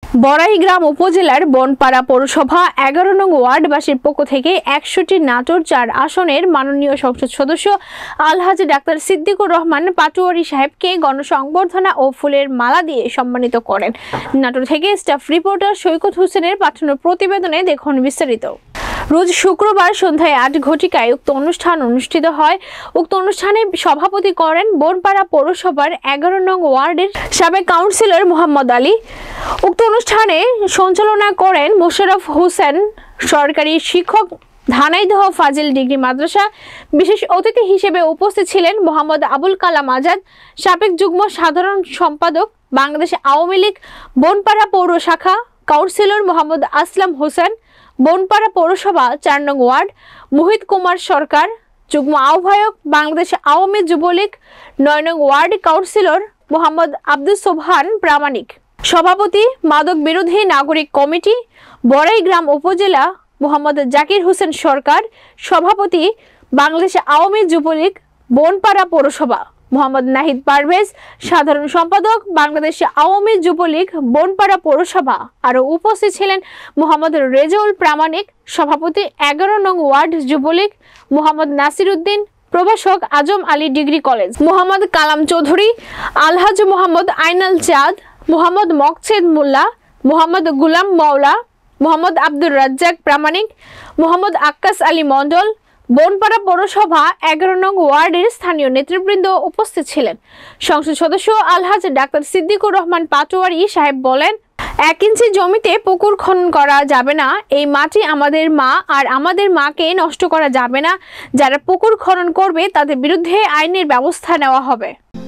বড়াইগ্রাম উপজেলার বনপাড়া পৌরসভা 11 নং ওয়ার্ডবাসীর পক্ষ থেকে 100টি নাটোর 4 আসনের মাননীয় সংসদ সদস্য আলহাজ ডাক্তার সিদ্দিকুর রহমান পাটোয়ারি সাহেবকে গণসংবর্ধনা ও ফুলের মালা দিয়ে সম্মানিত করেন। নাটোর থেকে স্টাফ রিপোর্টার সৈকত হোসেনের পাঠানো প্রতিবেদনে দেখুন বিস্তারিত। রোজ শুক্রবার সন্ধ্যায় 8 ঘটিকায় উক্ত অনুষ্ঠান অনুষ্ঠিত হয়। উক্ত অনুষ্ঠানে সভাপতি করেন বনপাড়া পৌরসভার 11 নং ওয়ার্ডের সাবেক কাউন্সিলর মোহাম্মদ আলী। উক্ত অনুষ্ঠানে সঞ্চালনা করেন মোশাররফ হোসেন, সরকারি শিক্ষক, ধানাইদহ ফাজিল ডিগ্রি মাদ্রাসা। বিশেষ অতিথি হিসেবে উপস্থিত ছিলেন মোহাম্মদ আবুল কালাম আজাদ, সাবেক যুগ্ম সাধারণ সম্পাদক, বাংলাদেশ আওয়ামী লীগ বনপাড়া পৌর শাখা, কাউন্সিলর মোহাম্মদ আসলাম হোসেন, বনপাড়া পৌরসভা 4 নং ওয়ার্ড, মোহিত কুমার সরকার, যুগ্ম আহ্বায়ক, বাংলাদেশ আওয়ামী যুবলীগ 9 নং ওয়ার্ড, কাউন্সিলর মোহাম্মদ আব্দুস সোবহান প্রামাণিক, সভাপতি মাদক বিরোধী নাগরিক কমিটি বড়াইগ্রাম উপজেলা মোহাম্মদ জাকির হোসেন সরকার, সভাপতি বাংলাদেশ আওয়ামী যুবলীগ বনপাড়া পৌরসভা মোহাম্মদ নাহিদ পারভেজ, সাধারণ সম্পাদক বাংলাদেশ আওয়ামী যুবলীগ বনপাড়া পৌরসভা। আরও উপস্থিত ছিলেন মোহাম্মদ রেজাউল প্রামাণিক, সভাপতি 11 নং ওয়ার্ড যুবলীগ মোহাম্মদ নাসির উদ্দিন, প্রভাষক আজম আলী ডিগ্রি কলেজ মোহাম্মদ কালাম চৌধুরী, আলহাজ মোহাম্মদ আইনাল চাঁদ, মোহাম্মদ মকছেদ মোল্লা, মোহাম্মদ গুলাম মাওলা, মোহাম্মদ আব্দুর রাজ্জাক প্রামাণিক, মোহাম্মদ আক্কাস আলী মন্ডল। বনপাড়া পৌরসভা 11 নং ওয়ার্ডের স্থানীয় নেতৃবৃন্দ উপস্থিত ছিলেন। সংসদ সদস্য আলহাজ ডাক্তার সিদ্দিকুর রহমান পাটোয়ারি সাহেব বলেন, 1 ইঞ্চি জমিতে পুকুর খনন করা যাবে না। এই মাটি আমাদের মা, আর আমাদের মাকে নষ্ট করা যাবে না। যারা পুকুর খনন করবে তাদের বিরুদ্ধে আইনের ব্যবস্থা নেওয়া হবে।